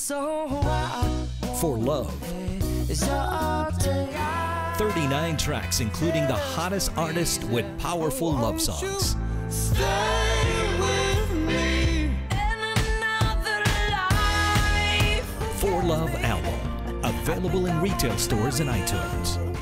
For Love. 39 tracks, including the hottest artists with powerful love songs. For Love album, available in retail stores and iTunes.